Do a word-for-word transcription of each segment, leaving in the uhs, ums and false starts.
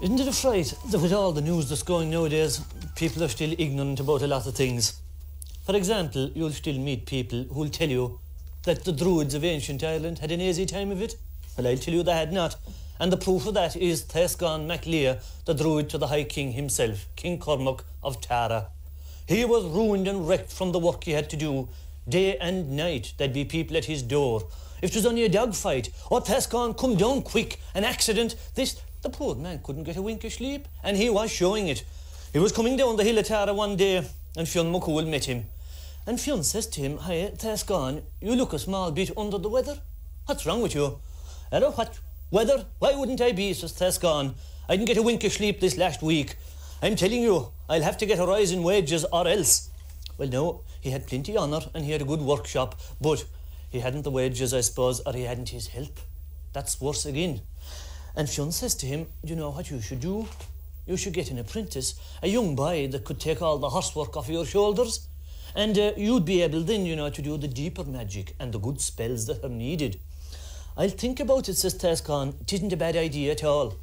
Isn't it a fright that with all the news that's going nowadays, people are still ignorant about a lot of things? For example, you'll still meet people who'll tell you that the druids of ancient Ireland had an easy time of it. Well, I'll tell you they had not. And the proof of that is Thascáin Mac Liadh, the druid to the High King himself, King Cormac of Tara. He was ruined and wrecked from the work he had to do. Day and night, there'd be people at his door. If it was only a dog fight, or Thascáin, come down quick, an accident, this... The poor man couldn't get a wink of sleep, and he was showing it. He was coming down the hill of Tara one day, and Fionn met him. And Fionn says to him, "Hi, Thascáin, you look a small bit under the weather. What's wrong with you?" "Hello, what? Weather? Why wouldn't I be?" says Thascáin. "I didn't get a wink of sleep this last week. I'm telling you, I'll have to get a rise in wages or else." Well, no, he had plenty of honour and he had a good workshop, but he hadn't the wages, I suppose, or he hadn't his help. That's worse again. And Fionn says to him, "Do you know what you should do? You should get an apprentice, a young boy that could take all the horsework off your shoulders. And uh, you'd be able then, you know, to do the deeper magic and the good spells that are needed." "I'll think about it," says Thascáin. "It isn't a bad idea at all."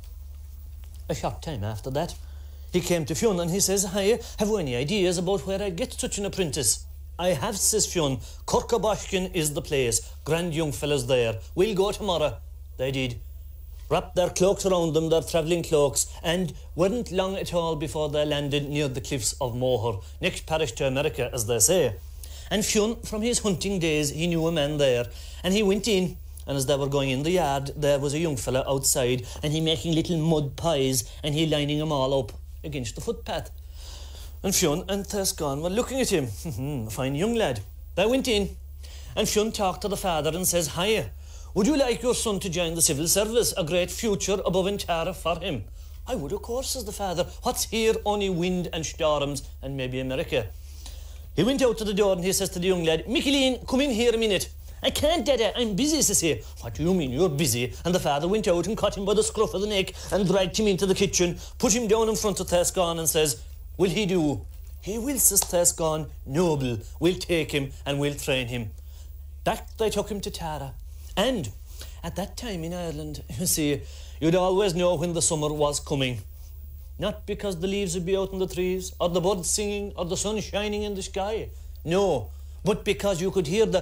A short time after that, he came to Fionn and he says, "Hi, have you any ideas about where I get such an apprentice?" "I have," says Fionn. "Corcaboshkin is the place. Grand young fellows there. We'll go tomorrow." They did. Wrapped their cloaks around them, their travelling cloaks, and weren't long at all before they landed near the Cliffs of Moher, next parish to America, as they say. And Fionn, from his hunting days, he knew a man there, and he went in, and as they were going in the yard, there was a young fella outside, and he making little mud pies, and he lining them all up against the footpath. And Fionn and Thascáin were looking at him. A fine young lad. They went in, and Fionn talked to the father and says, "Hi, would you like your son to join the civil service? A great future above in Tara for him." "I would, of course," says the father. "What's here? Only wind and storms and maybe America." He went out to the door and he says to the young lad, "Micilín, come in here a minute." "I can't, Dada, I'm busy," says he. "What do you mean you're busy?" And the father went out and caught him by the scruff of the neck and dragged him into the kitchen, put him down in front of Thascáin and says, "Will he do?" "He will," says Thascáin. "Noble, we'll take him and we'll train him." Back they took him to Tara. And at that time in Ireland, you see, you'd always know when the summer was coming. Not because the leaves would be out in the trees, or the birds singing, or the sun shining in the sky. No, but because you could hear the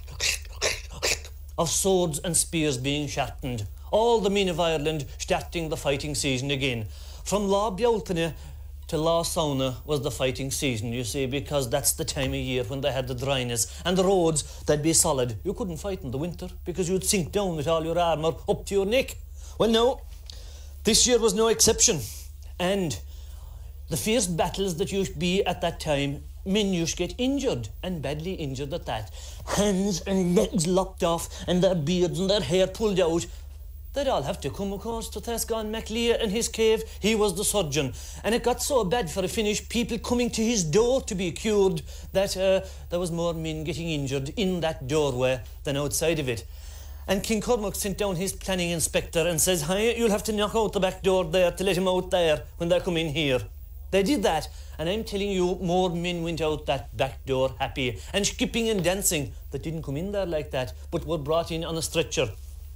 of swords and spears being sharpened. All the men of Ireland starting the fighting season again. From Lá Bealtaine to Lá Sauna was the fighting season, you see, because that's the time of year when they had the dryness and the roads, they'd be solid. You couldn't fight in the winter because you'd sink down with all your armour up to your neck. Well, no, this year was no exception. And the fierce battles that used to be at that time, men used to get injured, and badly injured at that. Hands and legs lopped off, and their beards and their hair pulled out. They'd all have to come, of course, to Thascáin Mac Liadh in his cave. He was the surgeon. And it got so bad for a finish, people coming to his door to be cured, that uh, there was more men getting injured in that doorway than outside of it. And King Cormac sent down his planning inspector and says, "Hi, you'll have to knock out the back door there to let him out there when they come in here." They did that, and I'm telling you, more men went out that back door happy, and skipping and dancing, that didn't come in there like that, but were brought in on a stretcher.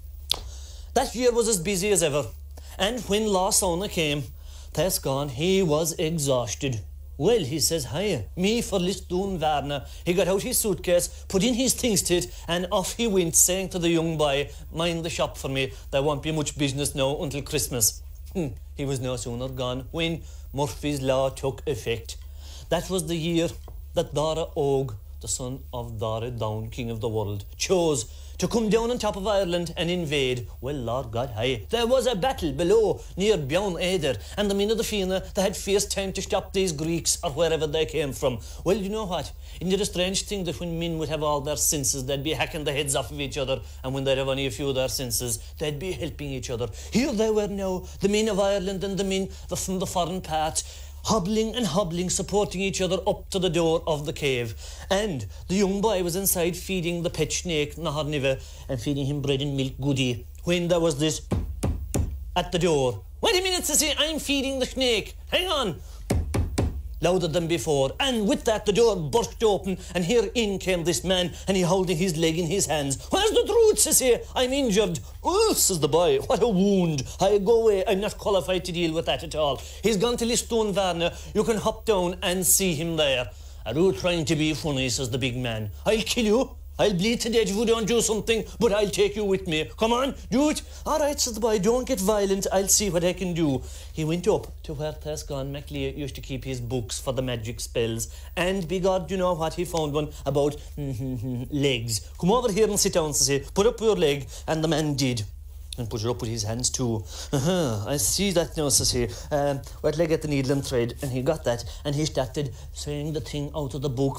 That year was as busy as ever, and when Lá Sauna came, Thascáin, he was exhausted. "Well," he says, "Hi, me for Lisdoonvarna." He got out his suitcase, put in his things to it, and off he went, saying to the young boy, "Mind the shop for me, there won't be much business now until Christmas." He was no sooner gone when Murphy's Law took effect. That was the year that Dara Og, the son of Dara Down, king of the world, chose to come down on top of Ireland and invade. Well, Lord God, hi, there was a battle below near Beon Eder, and the men of the Fionn, they had fierce time to stop these Greeks or wherever they came from. Well, you know what? Isn't it a strange thing that when men would have all their senses, they'd be hacking the heads off of each other, and when they'd have only a few of their senses, they'd be helping each other. Here they were now, the men of Ireland and the men from the foreign parts, hobbling and hobbling, supporting each other up to the door of the cave. And the young boy was inside feeding the pet snake, Nahar and feeding him bread and milk goody, when there was this at the door. "Wait a minute," says he, "I'm feeding the snake. Hang on." louder than before, and with that the door burst open, and here in came this man, and he holding his leg in his hands. "Where's the druid?" says he. "I'm injured." "Oh," says the boy, "what a wound. I go away, I'm not qualified to deal with that at all. He's gone to Lisdoonvarna. You can hop down and see him there." "Are you trying to be funny?" says the big man. "I'll kill you. I'll bleed to death if you don't do something, but I'll take you with me. Come on, do it." "All right," says the boy, "don't get violent. I'll see what I can do." He went up to where Thascáin Mac Liadh used to keep his books for the magic spells, and begod, you know what, he found one about legs. "Come over here and sit down," says he. "Put up your leg," and the man did. And put it up with his hands too. "Uh-huh, I see that now," says he. Um, wait till I get the needle and thread. And he got that, and he started saying the thing out of the book,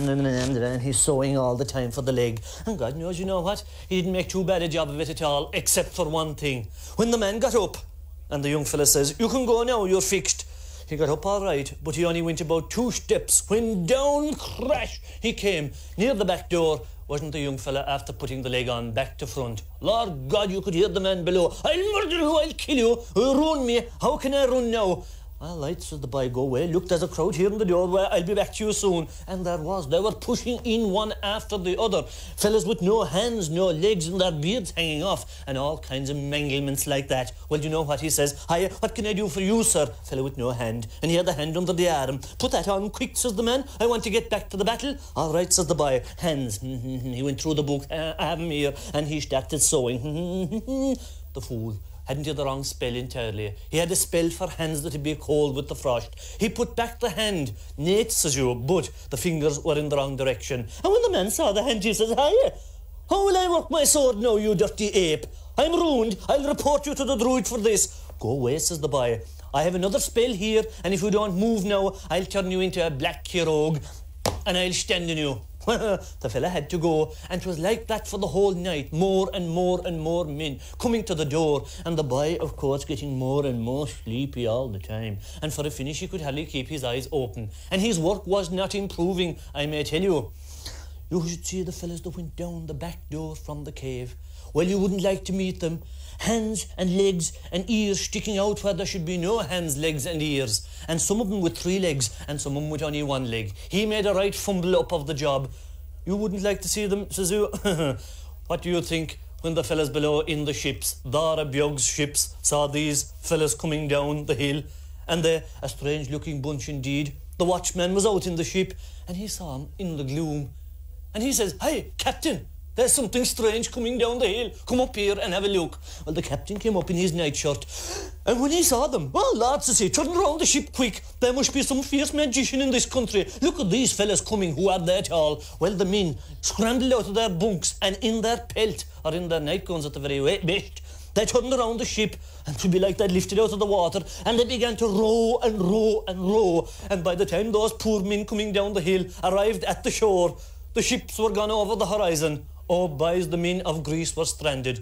and he's sewing all the time for the leg. And God knows, you know what, he didn't make too bad a job of it at all, except for one thing. When the man got up, and the young fella says, "You can go now, you're fixed." He got up all right, but he only went about two steps when down crash he came near the back door. Wasn't the young fella after putting the leg on back to front? Lord God, you could hear the man below. "I'll murder you, I'll kill you, you'll ruin me. How can I run now?" "All right," said the boy, "go away. Look, there's a crowd here in the doorway. I'll be back to you soon." And there was. They were pushing in one after the other. Fellas with no hands, no legs, and their beards hanging off, and all kinds of manglements like that. Well, you know what he says? "Hiya, what can I do for you, sir?" Fella with no hand, and he had the hand under the arm. "Put that on quick," says the man. "I want to get back to the battle." "All right," says the boy. "Hands." He went through the book. "I have him here," and he started sewing. The fool. Hadn't he the wrong spell entirely? He had a spell for hands that would be cold with the frost. He put back the hand, neat, says you, but the fingers were in the wrong direction. And when the man saw the hand, he says, "Hiya, how will I work my sword now, you dirty ape? I'm ruined. I'll report you to the druid for this." "Go away," says the boy. "I have another spell here, and if you don't move now, I'll turn you into a black kirog, and I'll stand on you." The fella had to go, and it was like that for the whole night. More and more and more men coming to the door, and the boy, of course, getting more and more sleepy all the time. And for a finish, he could hardly keep his eyes open. And his work was not improving, I may tell you. You should see the fellas that went down the back door from the cave. Well, you wouldn't like to meet them. Hands and legs and ears sticking out where there should be no hands, legs and ears. And some of them with three legs and some of them with only one leg. He made a right fumble up of the job. You wouldn't like to see them, says you. What do you think when the fellas below in the ships, Dara Bjog's ships, saw these fellas coming down the hill? And they, a strange looking bunch indeed. The watchman was out in the ship and he saw him in the gloom. And he says, "Hey, Captain, there's something strange coming down the hill. Come up here and have a look." Well, the captain came up in his nightshirt, and when he saw them, "Well, lads," says he, "turn round the ship quick. There must be some fierce magician in this country. Look at these fellas coming. Who are they at all?" Well, the men scrambled out of their bunks, and in their pelt, or in their nightgowns at the very best, they turned around the ship, and to be like that, lifted out of the water, and they began to row and row and row. And by the time those poor men coming down the hill arrived at the shore, the ships were gone over the horizon. Oh, boys, the men of Greece were stranded.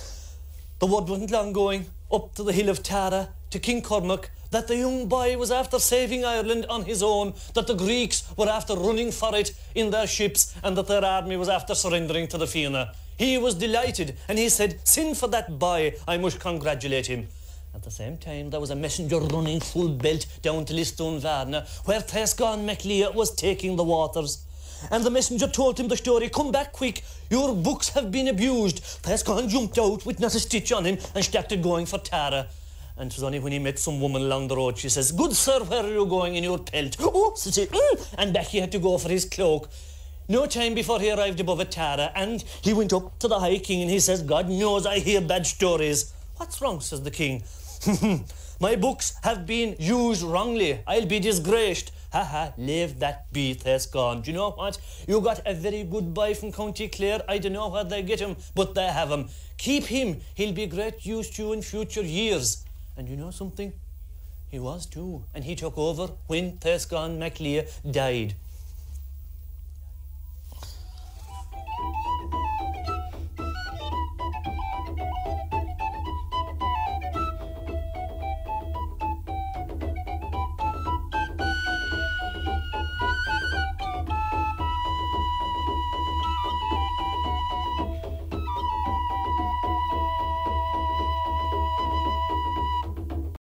The word wasn't long going up to the hill of Tara, to King Cormac, that the young boy was after saving Ireland on his own, that the Greeks were after running for it in their ships, and that their army was after surrendering to the Fionn. He was delighted, and he said, "Send for that boy, I must congratulate him." At the same time, there was a messenger running full belt down to Lisdoonvarna, where Thascáin Mac Liadh was taking the waters. And the messenger told him the story. "Come back quick, your books have been abused." Thascáin jumped out with not a stitch on him and started going for Tara. And it was only when he met some woman along the road, she says, "Good sir, where are you going in your pelt?" "Oh," says he, mm, and back he had to go for his cloak. No time before he arrived above at Tara, and he went up to the High King and he says, "God knows I hear bad stories." "What's wrong?" says the king. "My books have been used wrongly. I'll be disgraced." "Ha ha, leave that be, Thascáin. Do you know what? You got a very good boy from County Clare. I don't know where they get him, but they have him. Keep him. He'll be great use to you in future years." And you know something? He was too. And he took over when Thascáin Mac Liadh died.